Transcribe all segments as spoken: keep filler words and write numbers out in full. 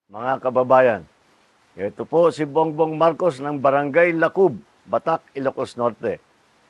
Mga kababayan, ito po si Bongbong Marcos ng Barangay Lacub, Batak, Ilocos Norte.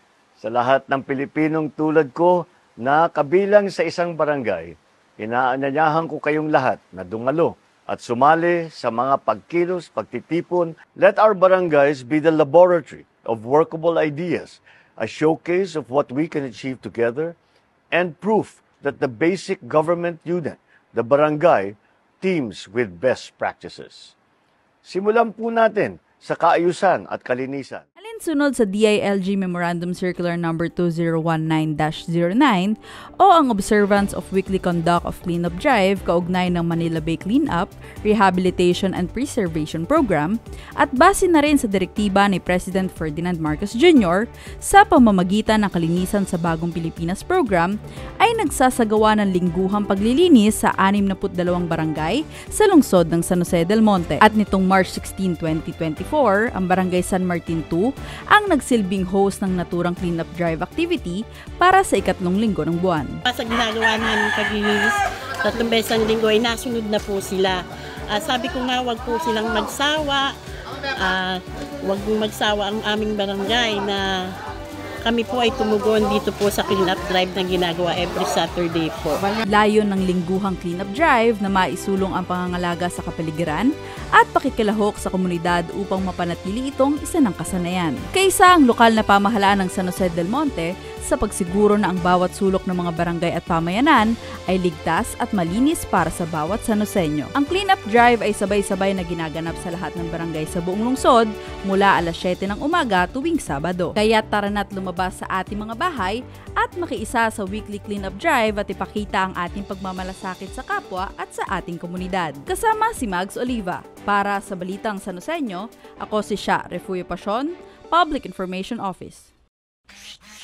Sa lahat ng Pilipinong tulad ko na kabilang sa isang barangay, inaanyayahan ko kayong lahat na dumalo at sumali sa mga pagkilos, pagtitipon. Let our barangays be the laboratory of workable ideas, a showcase of what we can achieve together, and proof that the basic government unit, the barangay, teams with best practices. Simulan po natin sa kaayusan at kalinisan. Alinsunod sa D I L G Memorandum Circular number two zero one nine dash zero nine o ang observance of weekly conduct of cleanup drive kaugnay ng Manila Bay Cleanup, Rehabilitation and Preservation Program at base na rin sa direktiba ni President Ferdinand Marcos Junior sa pamamagitan ng Kalinisan sa Bagong Pilipinas Program ay nagsasagawa ng lingguhang paglilinis sa anim na dalawang barangay sa lungsod ng San Jose del Monte. At nitong March sixteen, twenty twenty-four, ang Barangay San Martin two ang nagsilbing host ng naturang cleanup drive activity para sa ikatlong linggo ng buwan. Sa ginagawa namin paglilinis, tatlong beses ang linggo ay nasunod na po sila. Uh, sabi ko nga, wag po silang magsawa, uh, wag magsawa ang aming barangay na kami po ay tumugon dito po sa cleanup drive na ginagawa every Saturday po. Layon ng lingguhang cleanup drive na maisulong ang pangangalaga sa kapaligiran at pakikilahok sa komunidad upang mapanatili itong isa ng kasanayan. Kaysa ang lokal na pamahalaan ng San Jose del Monte sa pagsiguro na ang bawat sulok ng mga barangay at pamayanan ay ligtas at malinis para sa bawat San Joseño. Ang cleanup drive ay sabay-sabay na ginaganap sa lahat ng barangay sa buong lungsod mula alas siyete ng umaga tuwing Sabado. Kaya tara na't lumabas sa ating mga bahay at makiisa sa weekly cleanup drive at ipakita ang ating pagmamalasakit sa kapwa at sa ating komunidad. Kasama si Mags Oliva. Para sa Balitang San Joseño, ako si Sha Refugio Pasion, Public Information Office.